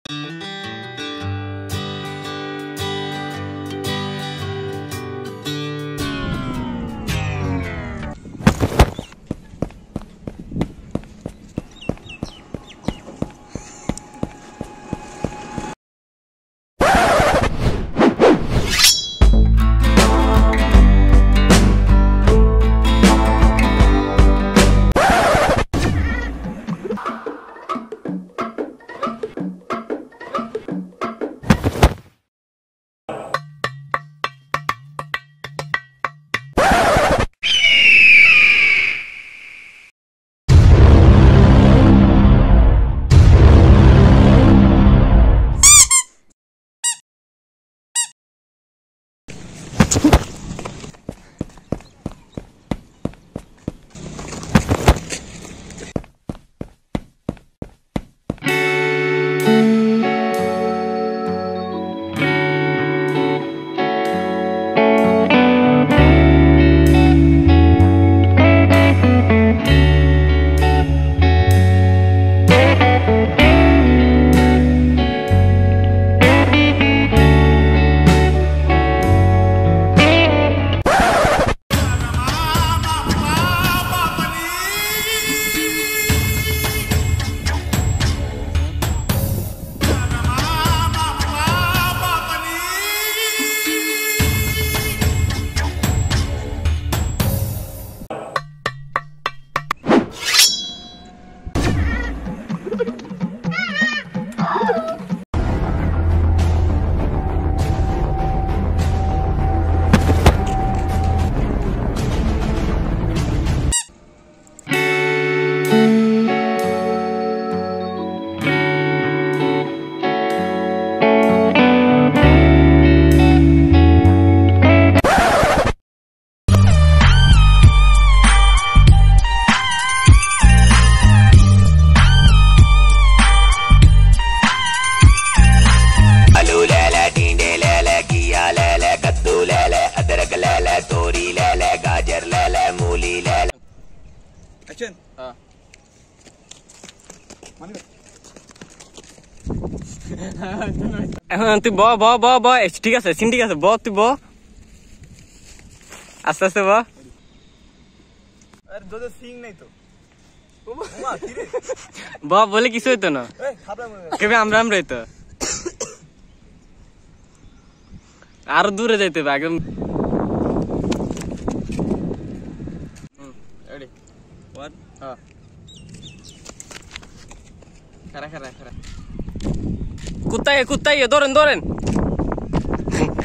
Action. এখন তুই ব ব ব ব ঠিক আছে সিন ঠিক আছে ব তুই ব আস্তে আস্তে ব আরে দোদে সিং নাই তো ব বলে কিছু হইতো না কেবে আমরা আমরাই তো আরো দূরে যাইতে হবে একদম রেডি 1 খারা খারা খারা কুত্তায় কুত্তায় ধরেন ধরেন